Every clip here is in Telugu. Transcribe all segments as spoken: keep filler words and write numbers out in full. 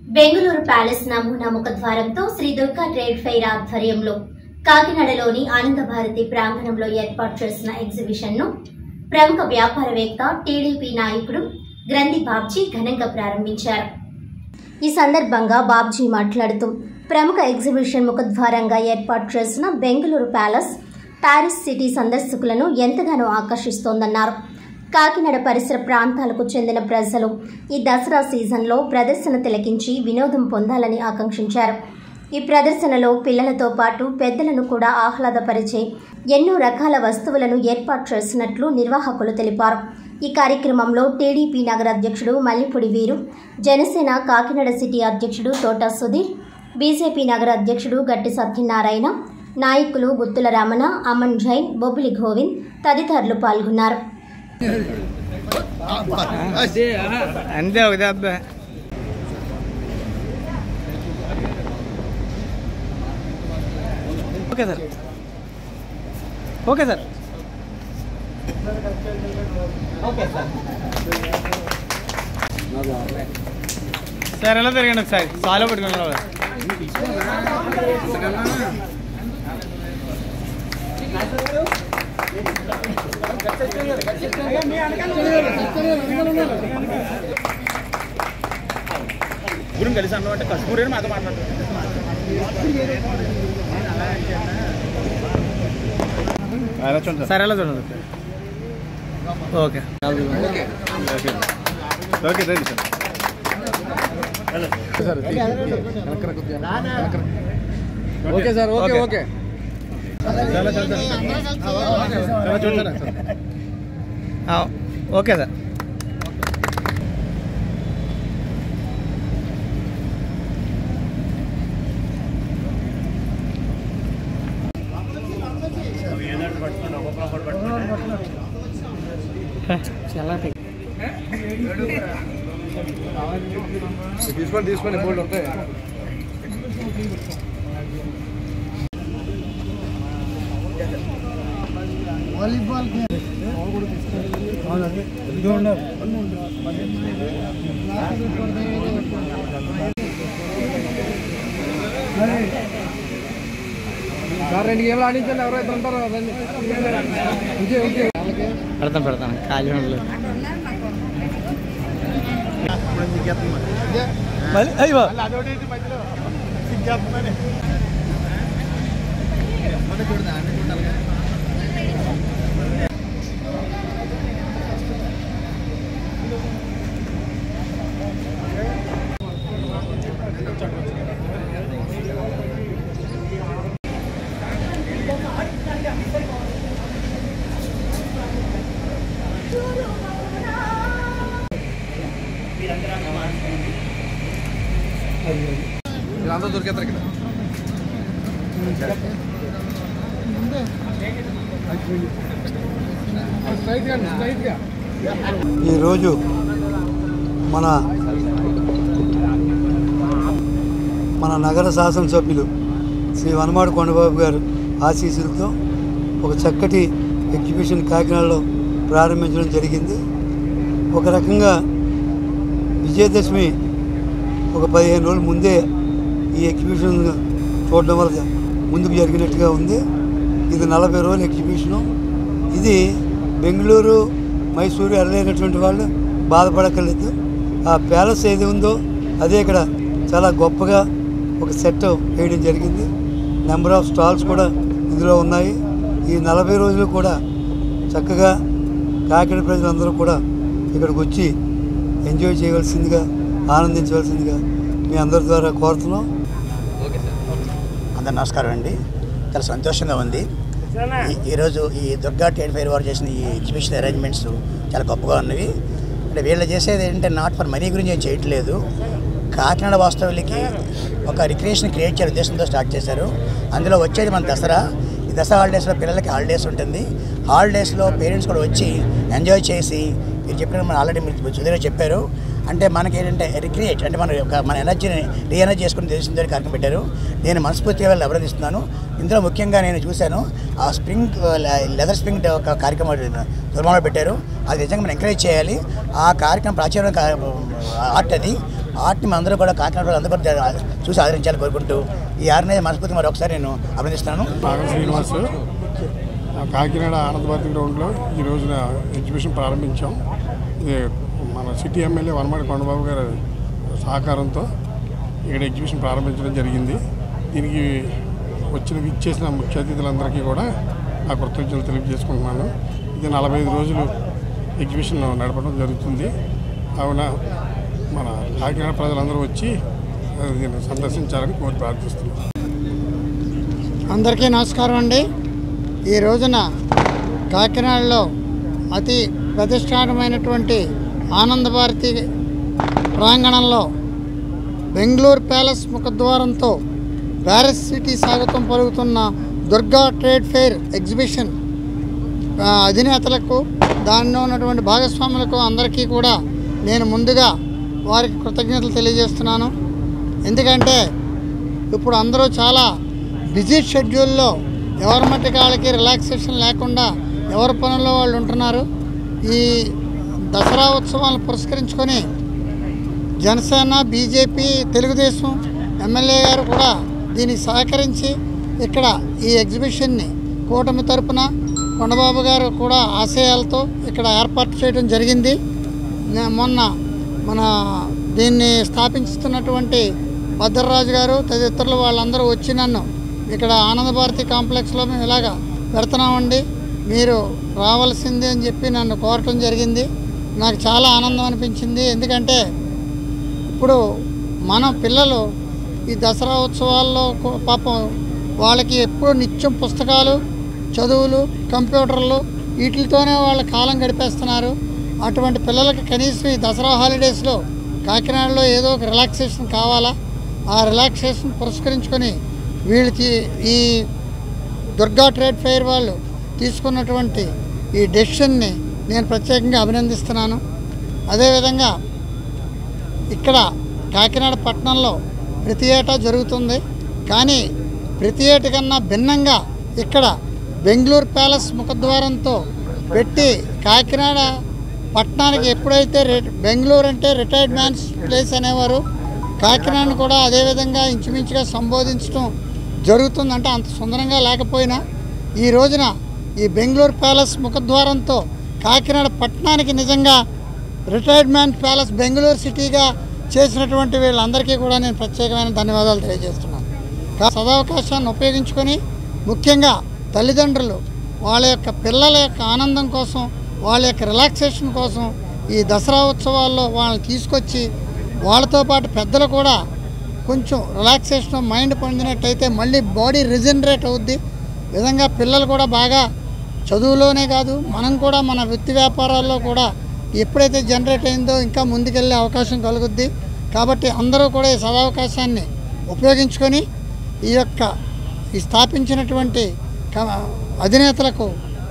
బెంగళూరు ప్యాలెస్ నమూనా ముఖద్వారంతో శ్రీ దుర్గా ట్రేడ్ ఫెయిర్ ఆధ్వర్యంలో కాకినాడలోని ఆనందభారతి ప్రాంగణంలో ఏర్పాటు చేసిన ఎగ్జిబిషన్ ను ప్రముఖ వ్యాపారవేత్త టీడీపీ నాయకుడు గ్రంథి బాబ్జీ ఘనంగా ప్రారంభించారు. ఈ సందర్భంగా బాబ్జీ మాట్లాడుతూ ప్రముఖ ఎగ్జిబిషన్ ముఖద్వారంగా ఏర్పాటు చేసిన బెంగళూరు ప్యాలెస్ ప్యారిస్ సిటీ సందర్శకులను ఎంతగానో ఆకర్షిస్తోందన్నారు. కాకినాడ పరిసర ప్రాంతాలకు చెందిన ప్రజలు ఈ దసరా సీజన్లో ప్రదర్శన తిలకించి వినోదం పొందాలని ఆకాంక్షించారు. ఈ ప్రదర్శనలో పిల్లలతో పాటు పెద్దలను కూడా ఆహ్లాదపరిచే ఎన్నో రకాల వస్తువులను ఏర్పాటు చేసినట్లు నిర్వాహకులు తెలిపారు. ఈ కార్యక్రమంలో టీడీపీ నగర అధ్యక్షుడు మల్లిపూడి వీరు, జనసేన కాకినాడ సిటీ అధ్యక్షుడు తోట సుధీర్, బీజేపీ నగర అధ్యక్షుడు గట్టి సత్యనారాయణ, నాయకులు గుత్తుల రమణ, అమన్ జైన్, బొబ్బిలి గోవింద్ తదితరులు పాల్గొన్నారు. Okay sir okay sir okay sir sir ఎలా తిరగండి ఒకసారి చాలా పట్టుకున్నారు. గురించి కలిసి అన్నమాట కష్టపూరే మాతో మాట్లాడుతుంది. సార్ ఎలా చూడండి. ఓకే ఓకే రండి sir. Okay sir okay okay okay sir. తీసుకోండి తీసుకోండి బోల్డ్ ఉంటాయి. వాలీబాల్ సార్ రెండు గేమ్లు ఆడించండి. ఎవరైతే ఉంటారో పెడతాను పెడతాను ఖాళీ ఉండలేదు. అందరూ దొరికేస్తారు ఇక్కడ. ఈరోజు మన మన నగర శాసనసభ్యులు శ్రీ వనమాడు కొండబాబు గారు ఆశీస్సులతో ఒక చక్కటి ఎగ్జిబిషన్ కాకినాడలో ప్రారంభించడం జరిగింది. ఒక రకంగా విజయదశమి ఒక పదిహేను రోజుల ముందే ఈ ఎగ్జిబిషన్ చూడడం వల్ల ముందుకు జరిగినట్టుగా ఉంది. ఇది నలభై రోజుల ఎగ్జిబిషను. ఇది బెంగళూరు మైసూరు వెళ్ళలేనటువంటి వాళ్ళు బాధపడక్కర్లేదు. ఆ ప్యాలెస్ ఏది ఉందో అదే ఇక్కడ చాలా గొప్పగా ఒక సెట్ వేయడం జరిగింది. నెంబర్ ఆఫ్ స్టాల్స్ కూడా ఇందులో ఉన్నాయి. ఈ నలభై రోజులు కూడా చక్కగా కాకినాడ ప్రజలందరూ కూడా ఇక్కడికి వచ్చి ఎంజాయ్ చేయవలసిందిగా, ఆనందించవలసిందిగా మీ అందరి ద్వారా కోరుతున్నాం. అందరు నమస్కారం అండి. చాలా సంతోషంగా ఉంది. ఈరోజు ఈ దుర్గా ట్రేడ్ ఫెయిర్ వారు చేసిన ఈ ఎగ్జిబిషన్ అరేంజ్మెంట్స్ చాలా గొప్పగా ఉన్నవి. అంటే వీళ్ళు చేసేది ఏంటంటే నాట్ ఫర్ మనీ గురించి ఏం చేయట్లేదు. కాకినాడ వాస్తవులకి ఒక రిక్రియేషన్ క్రియేట్ చేసే ఉద్దేశంతో స్టార్ట్ చేశారు. అందులో వచ్చేది మన దసరా. ఈ దసరా హాలిడేస్లో పిల్లలకి హాలిడేస్ ఉంటుంది. హాలిడేస్లో పేరెంట్స్ కూడా వచ్చి ఎంజాయ్ చేసి, మీరు చెప్పిన మన ఆల్రెడీ మీరు సుధీర్ చెప్పారు, అంటే మనకి ఏంటంటే రిక్రియేట్ అంటే మన మన ఎనర్జీని రీఎనర్జీ చేసుకుని తెలిసిందని కార్యక్రమం పెట్టారు. నేను మనస్ఫూర్తిగా వెళ్ళి అభినందిస్తున్నాను. ఇందులో ముఖ్యంగా నేను చూశాను ఆ స్ప్రింగ్ లెదర్ స్ప్రింగ్ ఒక కార్యక్రమం దుర్మాలో పెట్టారు. అది నిజంగా మనం ఎంకరేజ్ చేయాలి. ఆ కార్యక్రమం ప్రాచీన ఆర్ట్ అది ఆర్ట్ని మన అందరూ కూడా కాకినాడ అందరూ కూడా చూసి ఆదరించాలని కోరుకుంటూ ఈ ఆర్గనైజర్ మనస్ఫూర్తిగా మరి ఒకసారి నేను అభినందిస్తున్నాను. నాగం శ్రీనివాస్, కాకినాడ ఆనంద భారతి గ్రౌండ్లో ఈ రోజున ఎగ్జిబిషన్ ప్రారంభించాం. ఇది మన సిటీ ఎమ్మెల్యే వనమాడి కొండబాబు గారి సహకారంతో ఇక్కడ ఎగ్జిబిషన్ ప్రారంభించడం జరిగింది. దీనికి వచ్చిన ఇచ్చేసిన ముఖ్య అతిథులందరికీ కూడా నా కృతజ్ఞతలు తెలియజేసుకుంటున్నాను. ఇది నలభై ఐదు రోజులు ఎగ్జిబిషన్ నడపడం జరుగుతుంది. కావున మన కాకినాడ ప్రజలందరూ వచ్చి దీన్ని సందర్శించాలని కోరి ప్రార్థిస్తున్నాను. అందరికీ నమస్కారం అండి. ఈ రోజున కాకినాడలో అతి ప్రతిష్టానమైనటువంటి ఆనంద భారతి ప్రాంగణంలో బెంగళూరు ప్యాలెస్ ముఖద్వారంతో ప్యారిస్ సిటీ స్వాగతం పలుకుతున్న దుర్గా ట్రేడ్ ఫెయిర్ ఎగ్జిబిషన్ అధినేతలకు, దానిలో ఉన్నటువంటి భాగస్వాములకు అందరికీ కూడా నేను ముందుగా వారికి కృతజ్ఞతలు తెలియజేస్తున్నాను. ఎందుకంటే ఇప్పుడు అందరూ చాలా బిజీ షెడ్యూల్లో ఎవరి మట్టికి వాళ్ళకి రిలాక్సేషన్ లేకుండా ఎవరి పనుల్లో వాళ్ళు ఉంటున్నారు. ఈ దసరా ఉత్సవాలను పురస్కరించుకొని జనసేన, బీజేపీ, తెలుగుదేశం ఎమ్మెల్యే గారు కూడా దీనికి సహకరించి ఇక్కడ ఈ ఎగ్జిబిషన్ని కూటమి తరపున కొండబాబు గారు కూడా ఆశయాలతో ఇక్కడ ఏర్పాటు చేయడం జరిగింది. మొన్న మన దీన్ని స్థాపించుతున్నటువంటి భద్రరాజు గారు తదితరులు వాళ్ళందరూ వచ్చి నన్ను ఇక్కడ ఆనంద భారతి కాంప్లెక్స్లో మేము ఇలాగా పెడుతున్నామండి, మీరు రావాల్సిందే అని చెప్పి నన్ను కోరటం జరిగింది. నాకు చాలా ఆనందం అనిపించింది. ఎందుకంటే ఇప్పుడు మన పిల్లలు ఈ దసరా ఉత్సవాల్లో పాపం వాళ్ళకి ఎప్పుడు నిత్యం పుస్తకాలు, చదువులు, కంప్యూటర్లు వీటితోనే వాళ్ళ కాలం గడిపేస్తున్నారు. అటువంటి పిల్లలకి కనీసం ఈ దసరా హాలిడేస్లో కాకినాడలో ఏదో ఒక రిలాక్సేషన్ కావాలా. ఆ రిలాక్సేషన్ పురస్కరించుకొని వీళ్ళకి ఈ దుర్గా ట్రేడ్ ఫెయిర్ వాళ్ళు తీసుకున్నటువంటి ఈ డెసిషన్ని నేను ప్రత్యేకంగా అభినందిస్తున్నాను. అదేవిధంగా ఇక్కడ కాకినాడ పట్టణంలో ప్రతి ఏటా జరుగుతుంది. కానీ ప్రతి ఏట కన్నా భిన్నంగా ఇక్కడ బెంగళూరు ప్యాలెస్ ముఖద్వారంతో పెట్టి కాకినాడ పట్టణానికి ఎప్పుడైతే బెంగళూరు అంటే రిటైర్డ్ మ్యాన్స్ ప్లేస్ అనేవారు, కాకినాడను కూడా అదేవిధంగా ఇంచుమించుగా సంబోధించడం జరుగుతుందంటే అంత సుందరంగా లేకపోయినా ఈ రోజున ఈ బెంగళూరు ప్యాలెస్ ముఖద్వారంతో కాకినాడ పట్టణానికి నిజంగా రిటైర్డ్ మ్యాన్ ప్యాలెస్ బెంగళూరు సిటీగా చేసినటువంటి వీళ్ళందరికీ కూడా నేను ప్రత్యేకమైన ధన్యవాదాలు తెలియజేస్తున్నాను. సదవకాశాన్ని ఉపయోగించుకొని ముఖ్యంగా తల్లిదండ్రులు వాళ్ళ యొక్క పిల్లల యొక్క ఆనందం కోసం, వాళ్ళ యొక్క రిలాక్సేషన్ కోసం ఈ దసరా ఉత్సవాల్లో వాళ్ళని తీసుకొచ్చి వాళ్ళతో పాటు పెద్దలు కూడా కొంచెం రిలాక్సేషన్ మైండ్ పొందినట్టయితే మళ్ళీ బాడీ రిజనరేట్ అవుద్ది. విధంగా పిల్లలు కూడా బాగా చదువులోనే కాదు, మనం కూడా మన వృత్తి వ్యాపారాల్లో కూడా ఎప్పుడైతే జనరేట్ అయిందో ఇంకా ముందుకెళ్ళే అవకాశం కలుగుద్ది. కాబట్టి అందరూ కూడా ఈ సదవకాశాన్ని ఉపయోగించుకొని ఈ యొక్క ఈ స్థాపించినటువంటి అధినేతలకు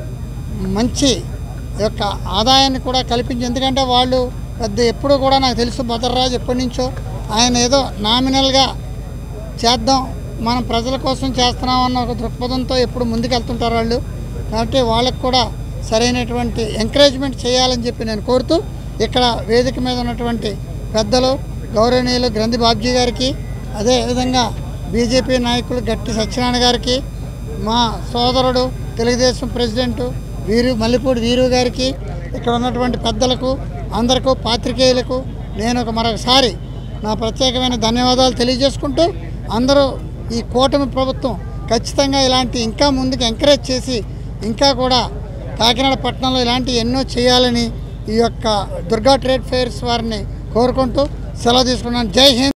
మంచి యొక్క ఆదాయాన్ని కూడా కల్పించి, ఎందుకంటే వాళ్ళు పెద్ద ఎప్పుడూ కూడా నాకు తెలుసు భద్రరాజు ఎప్పటి నుంచో ఆయన ఏదో నామినల్గా చేద్దాం, మనం ప్రజల కోసం చేస్తున్నామన్న ఒక దృక్పథంతో ఎప్పుడు ముందుకెళ్తుంటారు వాళ్ళు. కాబట్టి వాళ్ళకు కూడా సరైనటువంటి ఎంకరేజ్మెంట్ చేయాలని చెప్పి నేను కోరుతూ ఇక్కడ వేదిక మీద ఉన్నటువంటి పెద్దలు గౌరవనీయులు గ్రంథి బాబ్జీ గారికి, అదేవిధంగా బీజేపీ నాయకులు గట్టి సత్యనారాయణ గారికి, మా సోదరుడు తెలుగుదేశం ప్రెసిడెంటు వీరు మల్లిపూడి వీరు గారికి, ఇక్కడ ఉన్నటువంటి పెద్దలకు అందరికీ పాత్రికేయులకు నేను ఒక మరొకసారి నా ప్రత్యేకమైన ధన్యవాదాలు తెలియజేసుకుంటూ అందరూ ఈ కూటమి ప్రభుత్వం ఖచ్చితంగా ఇలాంటి ఇంకా ముందుకు ఎంకరేజ్ చేసి ఇంకా కూడా కాకినాడ పట్టణంలో ఇలాంటి ఎన్నో చేయాలని ఈ యొక్క దుర్గా ట్రేడ్ ఫెయిర్స్ వారిని కోరుకుంటూ సెలవు తీసుకున్నాను. జై హింద్.